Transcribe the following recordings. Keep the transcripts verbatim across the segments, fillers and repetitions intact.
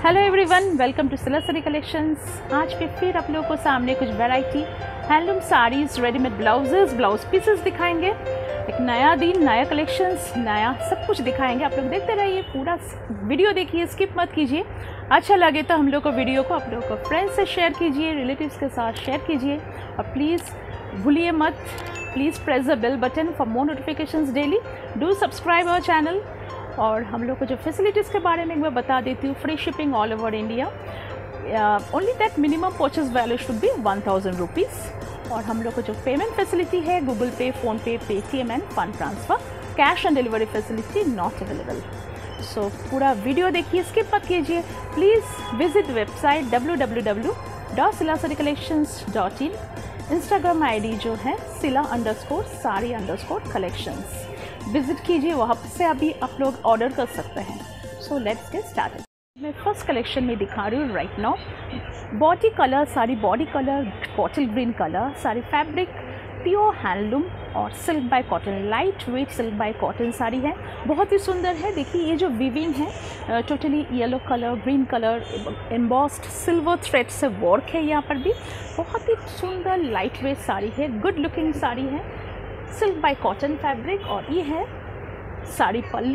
Hello everyone, welcome to सिला Saree collections. आज भी फिर आप लोगों को सामने कुछ variety handloom saris, readymade blouses, blouse pieces दिखाएंगे। एक नया दिन, नया कलेक्शंस, नया सब कुछ दिखाएंगे। आप लोग देखते रहिए, पूरा वीडियो देखिए, स्किप मत कीजिए। अच्छा लगे तो हम लोग को वीडियो को आप लोगों को फ्रेंड्स से शेयर कीजिए, रिलेटिव्स के साथ शेयर कीजिए और प्लीज़ भूलिए मत, please press the bell button for more notifications daily. Do subscribe our channel. और हम लोग को जो फैसिलिटीज़ के बारे में मैं बता देती हूँ, free shipping all over India. Only that minimum purchase value should be one thousand rupees. और हम लोग को जो पेमेंट फैसिलिटी है, Google Pay, PhonePe, Paytm and fund transfer, cash on delivery facility not available. So पूरा video देखिए, skip मत कीजिए। Please visit website W W W dot Sila Saree collections dot in. Instagram I D जो है Sila underscore Saree under score collections, visit कीजिए, वहाँ से अभी आप लोग ऑर्डर कर सकते हैं। So let's get started. मैं फर्स्ट कलेक्शन में दिखा रही हूँ right now. Body colour sari, body colour bottle green colour sari, fabric pure handloom और silk by cotton, light weight silk by cotton sari है। बहुत ही सुंदर है। देखिए ये जो वीविंग है totally yellow colour, green colour, embossed silver thread से वर्क है। यहाँ पर भी बहुत ही सुंदर लाइट वेट साड़ी है, गुड लुकिंग साड़ी है, सिल्क बाय कॉटन फैब्रिक। और ये है साड़ी पल्लू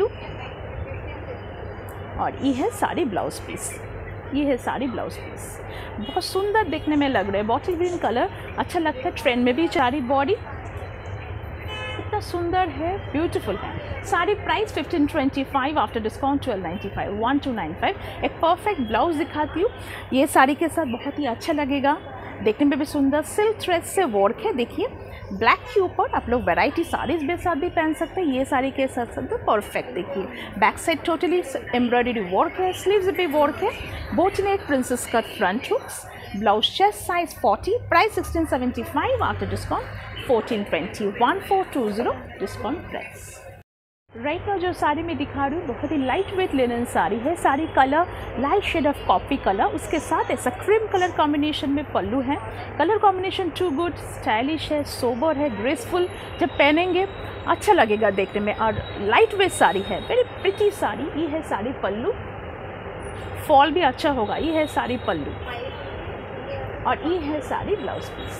और ये है साड़ी ब्लाउज पीस। ये है साड़ी ब्लाउज पीस, बहुत सुंदर देखने में लग रहा है। बॉटल ग्रीन कलर अच्छा लगता है, ट्रेंड में भी साड़ी बॉडी इतना सुंदर है, ब्यूटीफुल है। Sari price fifteen twenty five, after discount twelve ninety five, one two nine five. एक परफेक्ट ब्लाउज दिखाती हूँ, ये साड़ी के साथ बहुत ही अच्छा लगेगा, देखने में भी सुंदर। सिल्क थ्रेड से वर्क है। देखिए ब्लैक के ऊपर आप लोग वैरायटी साड़ीज के साथ भी पहन सकते हैं। ये साड़ी के साथ साथ तो परफेक्ट। देखिए back side totally embroidery work है, स्लीव्स पे वर्क है, boat neck, princess cut, front hooks. Blouse chest size forty, price sixteen seventy five, after discount fourteen twenty, one four two zero discount price. Right now जो साड़ी में दिखा रही हूँ बहुत ही लाइट वेट लिनन साड़ी है। Sari colour light shade of coffee colour, उसके साथ ऐसा क्रीम कलर कॉम्बिनेशन में पल्लू है। Colour combination too good, stylish है, सोबर है, ग्रेसफुल। जब पहनेंगे अच्छा लगेगा देखने में। और लाइट वेट साड़ी है, वेरी प्रिटी साड़ी। ये है साड़ी पल्लू, फॉल भी अच्छा होगा। ये है साड़ी पल्लू और ये है sari blouse piece.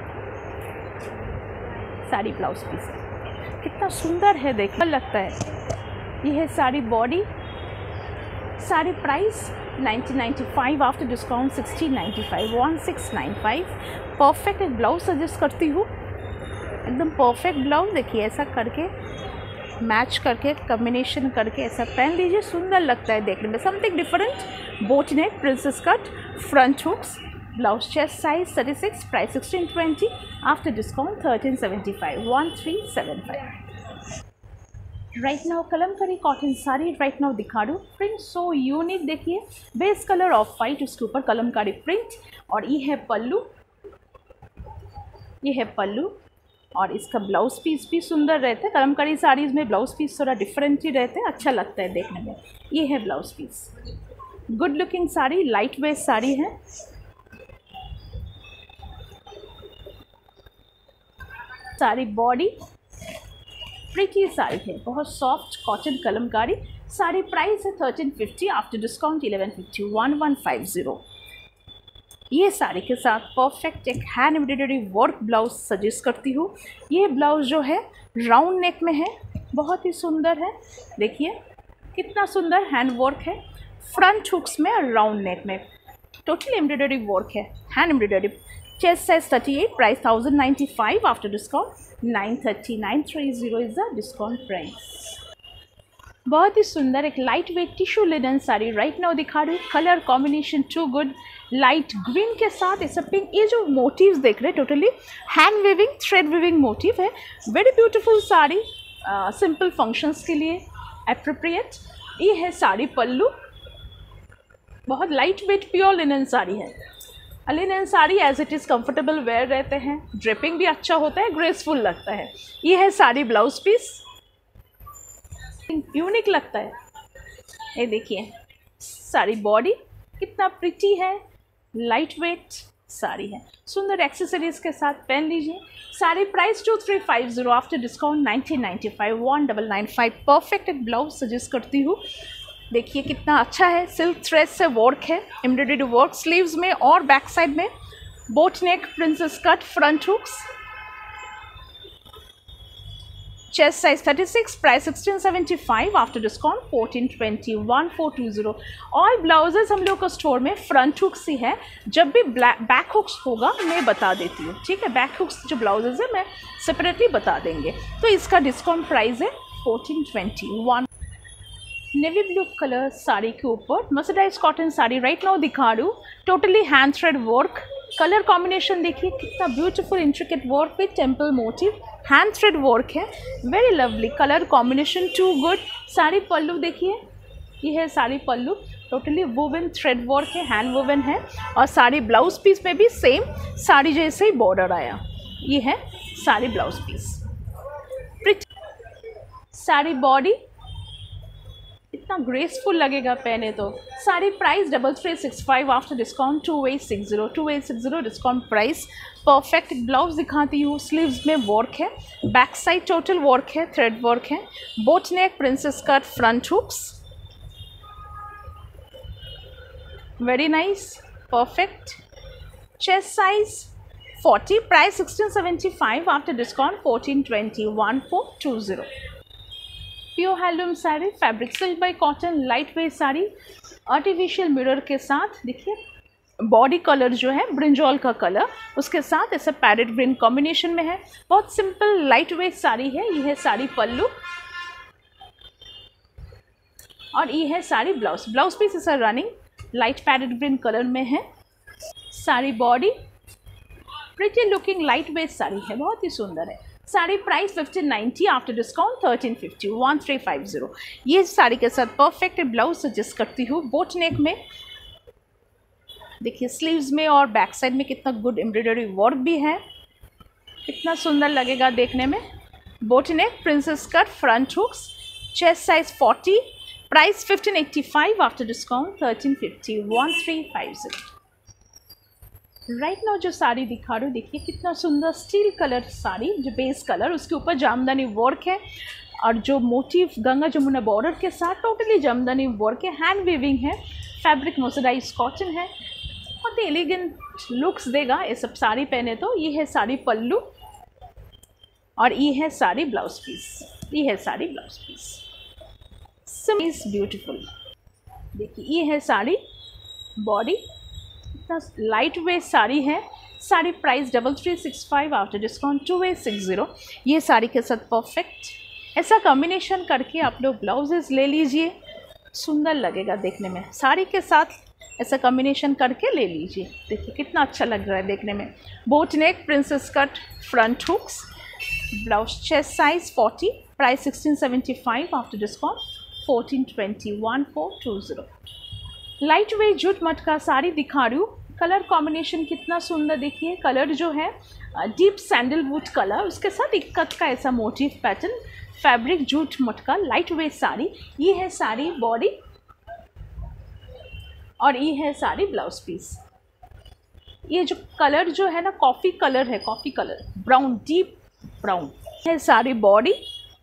Sari blouse piece कितना सुंदर है, देखने लगता है। ये है sari body. Sari price nineteen ninety five, after discount sixteen ninety five, one six nine five. Perfect एक ब्लाउज सजेस्ट करती हूँ, एकदम परफेक्ट ब्लाउज। देखिए ऐसा करके मैच करके कॉम्बिनेशन करके ऐसा पहन लीजिए, सुंदर लगता है देखने में, something different. Boat neck, princess cut, front hooks. Blouse chest size thirty six, price sixteen twenty, after discount thirteen seventy five, one three seven five. Right now kalamkari cotton sari right now दिखा रही हूँ। Print so unique. देखिए base colour off white, उसके ऊपर Kalamkari print. और ये है पल्लू, ये है पल्लू और इसका ब्लाउज पीस भी सुंदर रहता है। कलमकारी साड़ीज़ में ब्लाउज पीस थोड़ा डिफरेंट ही रहते हैं, अच्छा लगता है देखने में। ये है blouse piece, good looking sari, light weight sari है। साड़ी बॉडी प्रिटी साड़ी है, बहुत soft cotton kalamkari. Sari price है thirteen fifty, after discount eleven fifty, one one five zero. ये साड़ी के साथ परफेक्ट एक hand embroidery work blouse suggest करती हूँ। ये ब्लाउज जो है राउंड नेक में है, बहुत ही सुंदर है। देखिए कितना सुंदर हैंड वर्क है, फ्रंट हुक्स में और राउंड नेक में टोटली एम्ब्रॉयडरी वर्क है, hand embroidery. Chest size thirty eight, price thousand ninety five, after discount nine thirty, nine three zero is the discount price. बहुत ही सुंदर एक light weight tissue linen sari right now दिखा रही हूँ। Colour combination too good, light green के साथ ऐसा पिंक। ये जो मोटिव्स देख रहे हैं totally hand weaving, thread weaving motif है। Very beautiful sari, simple functions के लिए एप्रोप्रिएट। ये है साड़ी पल्लू, बहुत light weight pure linen sari है। Linen sari as it is comfortable wear रहते हैं, ड्रेपिंग भी अच्छा होता है, ग्रेसफुल लगता है। ये है साड़ी ब्लाउज पीस, यूनिक लगता है। ये देखिए साड़ी बॉडी कितना प्रिटी है, लाइट वेट साड़ी है, सुंदर एक्सेसरीज के साथ पहन लीजिए। Sari price two three five zero, after discount nineteen ninety five, one double nine five. Perfect एक ब्लाउज सजेस्ट करती हूँ। देखिए कितना अच्छा है, सिल्क थ्रेड से वर्क है, एम्ब्रॉयडरी वर्क स्लीव्स में और बैक साइड में, boat neck, princess cut, front hooks, chest size thirty six, price sixteen seventy five, after discount fourteen twenty, one four two zero. All blouses हम लोग को store में front hooks ही है, जब भी बैक हुक्स होगा मैं बता देती हूँ, ठीक है। बैक हुक्स जो ब्लाउजेज है मैं सेपरेटली बता देंगे। तो इसका डिस्काउंट प्राइस है fourteen twenty one. Navy blue colour sari के ऊपर mercerised cotton sari right now दिखा रही हूँ, totally hand thread work, colour combination देखिए कितना beautiful intricate work with temple motif, hand thread work है, very lovely colour combination, too good. Sari pallu देखिए, ये है sari pallu, totally woven thread work है, हैंड वुवन है। और साड़ी ब्लाउज पीस में भी सेम साड़ी जैसे ही बॉर्डर आया, ये है sari blouse piece. Sari body इतना ग्रेसफुल लगेगा पहने तो। Sari price double three six five, after discount two eight six zero, two eight six zero discount price. Perfect blouse दिखाती हूँ, स्लीव्स में वर्क है, बैक साइड टोटल वर्क है, थ्रेड वर्क है, boat neck, princess cut, front hooks, very nice, perfect. Chest size forty, price sixteen seventy five, after discount fourteen twenty, one four two zero. Pure handloom sari, fabric silk by cotton, light weight sari, artificial mirror के साथ। देखिए body colour जो है brinjal का colour, उसके साथ ऐसा parrot green combination में है, बहुत सिंपल लाइट वेट साड़ी है। ये है साड़ी पल्लू और ये है साड़ी ब्लाउज। ब्लाउज पीस ऐसा running light parrot green colour में है। Sari body pretty looking light weight sari है, बहुत ही सुंदर है। Sari price fifteen ninety, after discount thirteen fifty, one three five zero. ये साड़ी के साथ परफेक्ट ब्लाउज सजेस्ट करती हूँ, बोट नेक में देखिए, स्लीव्स में और बैक साइड में कितना गुड एम्ब्रॉयडरी वर्क भी है, कितना सुंदर लगेगा देखने में। Boat neck, princess cut, front hooks, chest size forty, price fifteen eighty five, after discount thirteen fifty, one three five zero. Right now जो साड़ी दिखा रही हूँ देखिए कितना सुंदर स्टील कलर साड़ी, जो बेस कलर, उसके ऊपर जामदानी वर्क है और जो मोटिव गंगा जमुना बॉर्डर के साथ टोटली जामदानी वर्क है, हैंड वीविंग है, फैब्रिक मर्सराइज कॉटन है, बहुत ही एलिगेंट लुक्स देगा ये सब साड़ी पहने तो। ये है साड़ी पल्लू और ये है साड़ी ब्लाउज पीस, ये है sari blouse piece, seam is beautiful. देखिए ये है साड़ी बॉडी, इतना लाइट वेट साड़ी है। Sari price double three six five, after discount two eight six zero. ये साड़ी के साथ परफेक्ट ऐसा कॉम्बिनेशन करके आप लोग ब्लाउजेस ले लीजिए, सुंदर लगेगा देखने में। साड़ी के साथ ऐसा कॉम्बिनेशन करके ले लीजिए, देखिए कितना अच्छा लग रहा है देखने में। Boat neck, princess cut, front hooks, blouse chest size forty, price sixteen seventy five, after discount fourteen twenty, one four two zero. Light weight jute matka sari दिखा रही हूँ, कलर कॉम्बिनेशन कितना सुंदर देखिए। कलर जो है डीप सैंडलवुड कलर, उसके साथ इक्कत का ऐसा motif pattern, fabric jute matka, light weight sari. ये है साड़ी बॉडी और ये है साड़ी ब्लाउज पीस। ये जो कलर जो है ना कॉफ़ी कलर है, coffee colour brown, deep brown है sari body.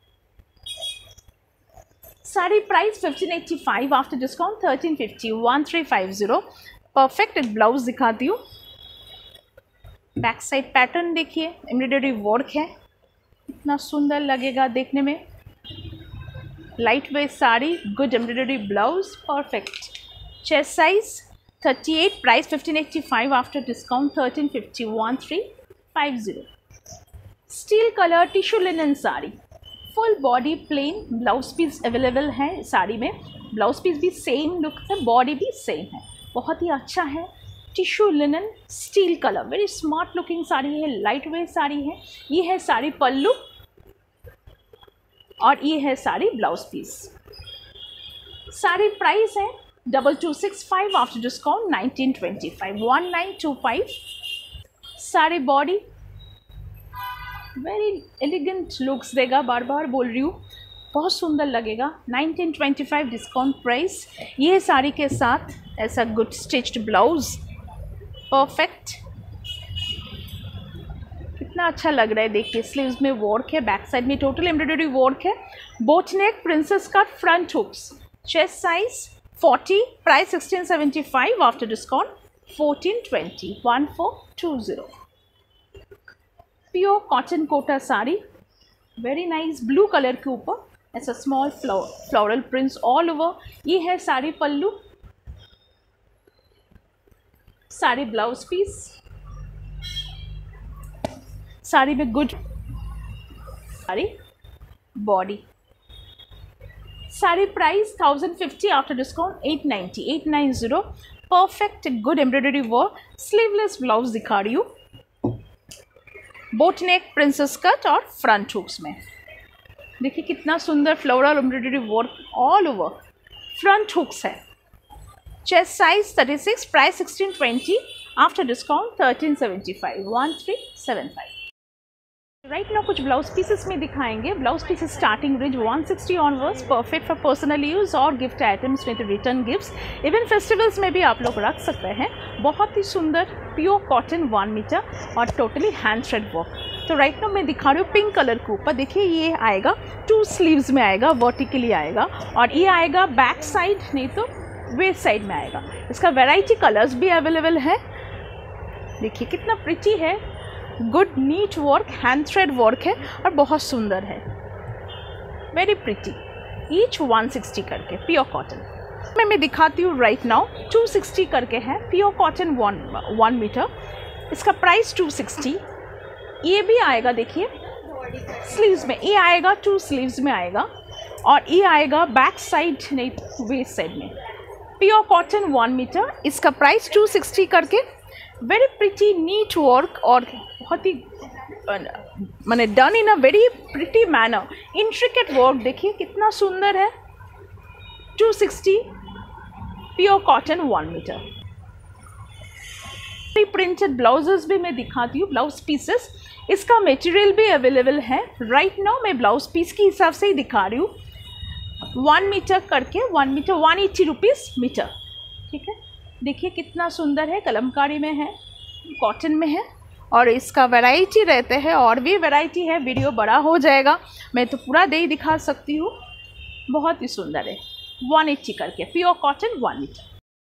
Sari price fifteen eighty five, after discount thirteen fifty, one three five zero. Perfect एक ब्लाउज दिखाती हूँ, बैक साइड पैटर्न देखिए, एम्ब्रॉयडरी वर्क है, इतना सुंदर लगेगा देखने में। Light weight sari, good embroidery blouse, perfect. Chest size thirty eight, price fifteen eighty five, after discount thirteen fifty, one three five zero. Steel colour tissue linen sari, full body plain, blouse piece available है साड़ी में। Blouse piece भी same look है, body भी same है, बहुत ही अच्छा है। Tissue linen steel colour, very smart looking sari है, लाइट वेट साड़ी है। ये है साड़ी पल्लू और ये है sari blouse piece. Sari price है double two six five, after discount nineteen twenty five, one nine two five. Sari body very elegant looks देगा, बार बार बोल रही हूँ, बहुत सुंदर लगेगा। Nineteen twenty five discount price. ये साड़ी के साथ ऐसा गुड स्टिच्ड ब्लाउज, परफेक्ट, कितना अच्छा लग रहा है देखिए। स्लीव्स में वर्क है, बैक साइड में टोटल एम्ब्रॉयडरी वर्क है। Boat neck, princess cut, front hooks, chest size forty, price sixteen seventy-five, after discount fourteen twenty, one four two zero। Pure cotton Kota sari, very nice, blue colour के ऊपर ऐसा small floral prints all over. ये है sari pallu, sari blouse piece, sari में good sari body. Sari price thousand fifty, after discount eight ninety, eight nine zero. Perfect good embroidery work, sleeveless blouse दिखा रही हूँ, boat neck princess cut और फ्रंट हुक्स में। देखिए कितना सुंदर floral embroidery work all over, front hooks है। Chest size thirty six, price sixteen twenty, after discount thirteen seventy five, one three seven five. Right now कुछ blouse pieces में दिखाएंगे। Blouse pieces starting range one sixty onwards, perfect for personal use और gift items में, तो return gifts, even festivals में भी आप लोग रख सकते हैं। बहुत ही सुंदर प्योर कॉटन वन मीटर और टोटली हैंड थ्रेड वर्क। तो राइट नाउ मैं दिखा रही हूँ पिंक कलर के ऊपर। देखिए ये आएगा टू स्लीव्स में आएगा, वर्टिकली आएगा, और ये आएगा बैक साइड, नहीं तो वेस्ट साइड में आएगा। इसका वेराइटी कलर्स भी अवेलेबल है। देखिए कितना प्रिटी है, good neat work, hand thread work है और बहुत सुंदर है, very pretty. Each one sixty करके प्योर कॉटन मैं मैं दिखाती हूँ राइट नाउ। two sixty करके है pure cotton one one metre. इसका प्राइस two sixty। ये भी आएगा, देखिए स्लीव्स में, ये आएगा टू स्लीव्स में आएगा, और ये आएगा बैक साइड, नहीं वेस्ट साइड में। प्योर कॉटन वन मीटर, इसका प्राइस two sixty करके। वेरी प्रिटी नीट वर्क और बहुत ही मैंने done in a very pretty manner, intricate work. देखिए कितना सुंदर है, two sixty pure cotton one metre. Printed blouses भी मैं दिखाती हूँ, ब्लाउज पीसेस, इसका मटेरियल भी अवेलेबल है। राइट नाउ मैं ब्लाउज पीस के हिसाब से ही दिखा रही हूँ, वन मीटर करके, one metre one eighty rupees metre, ठीक है। देखिए कितना सुंदर है, कलमकारी में है, कॉटन में है, और इसका वैरायटी रहते हैं, और भी वैरायटी है। वीडियो बड़ा हो जाएगा, मैं तो पूरा दे ही दिखा सकती हूँ। बहुत ही सुंदर है, one eighty करके pure cotton one metre.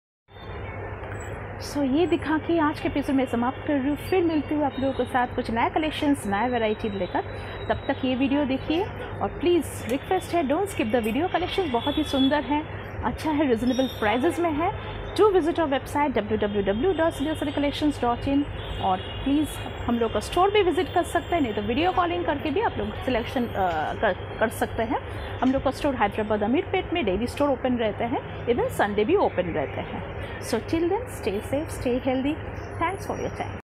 So so, ये दिखा के आज के एपिसोड में समाप्त कर रही हूँ। फिर मिलती हूँ आप लोगों के साथ कुछ नया कलेक्शंस, नया वैरायटी लेकर। तब तक ये वीडियो देखिए, और प्लीज़ रिक्वेस्ट है, don't skip the video. Collections बहुत ही सुंदर हैं, अच्छा है, रिजनेबल प्राइजेस में है। To visit our website W W W dot silver sari collections dot in, और प्लीज़ हम लोग का स्टोर भी विजिट कर सकते हैं, नहीं तो वीडियो कॉलिंग करके भी आप लोग सिलेक्शन कर, कर सकते हैं। हम लोग का स्टोर हैदराबाद अमीरपेट में डेली स्टोर ओपन रहते हैं, इवन संडे भी ओपन रहते हैं। So till then stay safe, stay healthy, thanks for your time.